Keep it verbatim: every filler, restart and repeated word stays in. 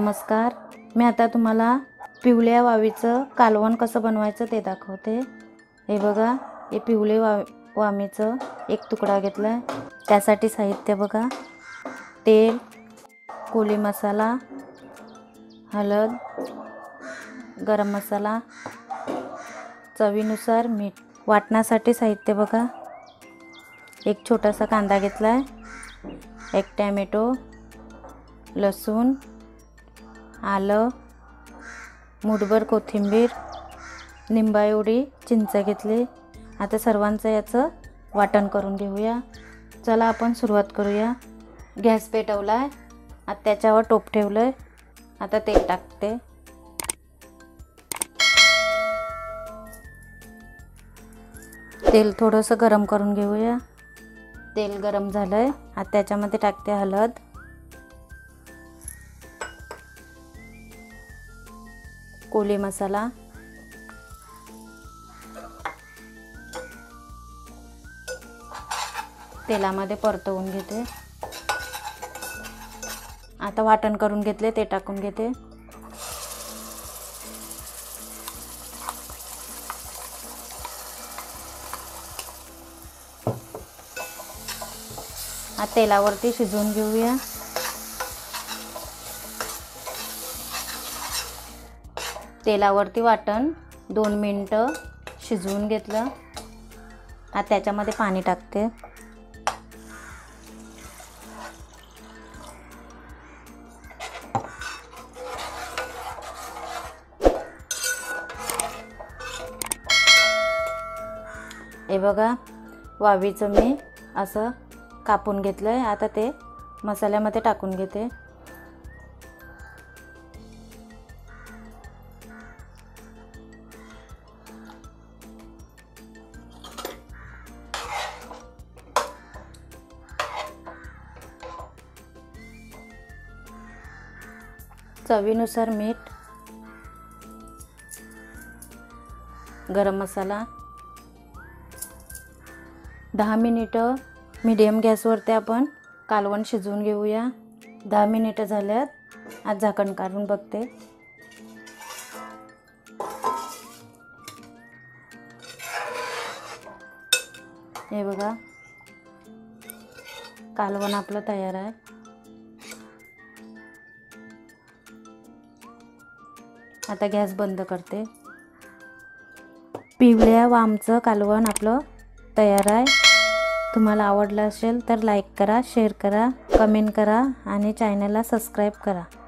नमस्कार। मी आता तुम्हाला पिवळ्या वावीचं कालवण कसं बनवायचं ते दाखवते। हे बघा, हे पिवळे वा वामीचं एक तुकडा घेतलाय। त्यासाठी साहित्य बघा, तेल, कोली मसाला, हळद, गरम मसाला, चवीनुसार मीठ। वाटण्यासाठी साहित्य बघा, एक छोटासा कांदा घेतलाय, एक टोमॅटो, लसूण, आलं, मुठभर कोथिंबीर, निंबा एवढी चिंच घेतली। आता सर्वांचं याचं वाटण करून घेऊया। चला आपण सुरुवात करूया। गॅस पेटवलाय, आता त्याच्यावर टोप ठेवलंय। आता तेल टाकते। तेल थोडंसं गरम करून घेऊया। तेल गरम झालंय, आता त्याच्यामध्ये टाकते हळद, कोली मसाला, तेलामध्ये परतवून घेते। आता वाटण करून घेतले ते टाकून घेते। आता तेलावरती शिजवून घेऊया। तेलावरती वाटण दोन मिनिटं शिजवून घेतलं। आता त्याच्यामध्ये पाणी टाकते। हे बघा, वावीचं मी असं कापून घेतलंय। आता ते मसाल्यामध्ये टाकून घेते। चवीनुसार मीठ, गरम मसाला। दहा मिनिटं मीडियम गॅसवरती आपण कालवण शिजवून घेऊया। दहा मिनिटं झाल्यात, आज झाकण काढून बघते। हे बघा, कालवण आपलं तयार आहे। आता गॅस बंद करते। पिवळ्या वामचं कालवण आपलं तयार आहे। तुम्हाला आवडलं असेल तर लाईक करा, शेअर करा, कमेंट करा आणि चॅनलला सबस्क्राईब करा।